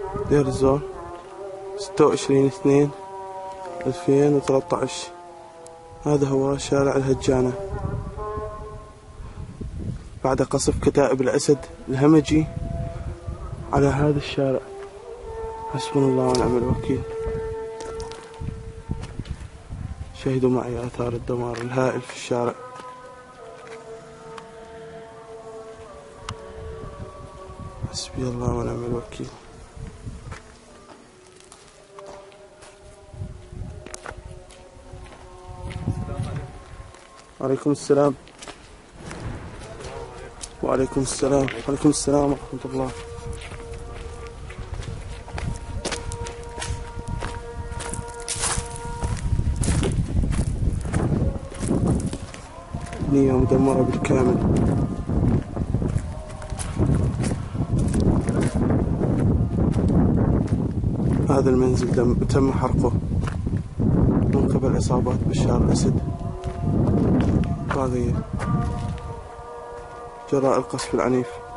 دير الزور 26/2/2013. هذا هو شارع الهجانة بعد قصف كتائب الأسد الهمجي على هذا الشارع. حسبنا الله ونعم الوكيل. شاهدوا معي آثار الدمار الهائل في الشارع. حسبي الله ونعم الوكيل. وعليكم السلام. وعليكم السلام. وعليكم السلام ورحمة الله. بنية مدمرة بالكامل. هذا المنزل تم حرقه من قبل عصابات بشار الأسد الطاغية جراء القصف العنيف.